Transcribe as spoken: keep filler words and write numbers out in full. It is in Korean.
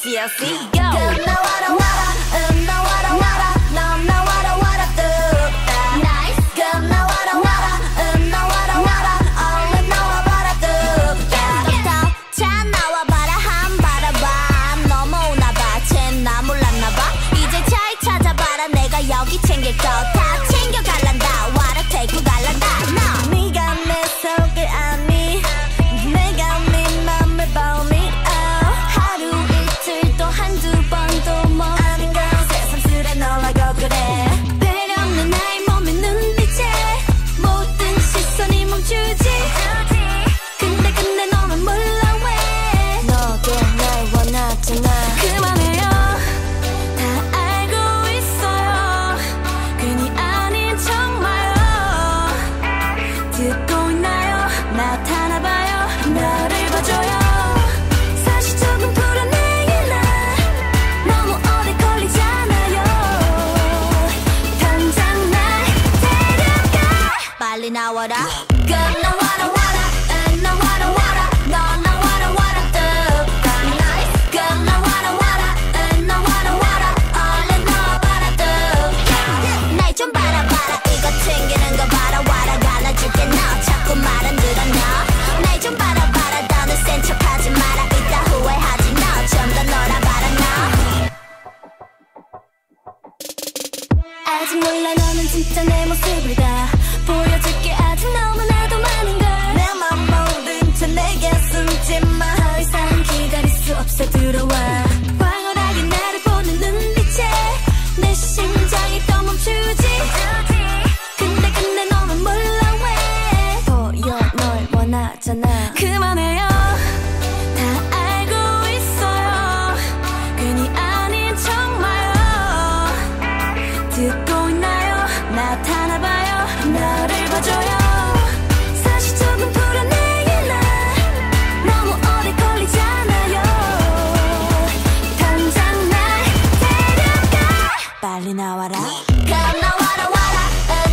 C L C go. 나 와라 와라, 음 나 와라 와라, 넌 나 와라 와라 뚝딱. Nice. 그럼 나 와라 와라, 음 나 와라 와라, 얼른 나와 봐라 뚝딱. 자 나와 봐라 한 바라봐. 넘어오나 봐, 쟨 나 몰랐나 봐. 이제 잘 찾아봐라, 내가 여기 챙길 거 다 챙겨갈란다. 와라 데리고 갈란다. 너 네가 내 속을 아니, 내가 네 맘을 보니. 하루 이틀 또 한두 번도 뭐 아닌 걸 새삼스레 놀라고 그래. 배려없는 나의 몸에 눈빛에 모든 시선이 멈추지. 근데 근데 너만 몰라 왜. 너도 날 원하잖아. 그만해요. 다 알고 있어요. 괜히 아닌 척 마요. 듣고 있나요? 나타나봐요. 나를 봐줘요. 사실 조금 불안해 나. 너무 오래 걸리잖아요. 당장 날 데려가. 빨리 나와라. 그럼 나 와라 와라, 응 나 와라 와라, 너 나 와라 와라 뚝딱. Nice. 그럼 나 와라 와라, 응 나 와라 와라, 얼른 나와봐라 뚝딱. 날 좀 바라봐라, 이거 챙기는 거 봐라. 와라 갈라줄게 너 자꾸 말 안 들어 너. 날 좀 바라봐라, 더는 센 척하지 마라. 이따 후회하지 너. 좀 더 놀아봐라 너. 아직 몰라 너는 진짜 내 모습을 다 보여줄게. 아직 너무나도 많은 걸. 내 맘 모든 채 내게 숨지마. 더 이상 기다릴 수 없어 들어와. 황홀하게 나를 보는 눈빛에 내 심장이 또 멈추지. 근데 근데 너만 몰라 왜. 보여 널 원하잖아. 그만해요. 다 알고 있어요. 괜히 아닌 척 마요. 듣고 있나요? 나타나봐요. 나를 봐줘요. 사실 조금 불안해 나. 너무 오래 걸리잖아요. 당장 날 데려가. 빨리 나와라. 그럼 나 와라 와라,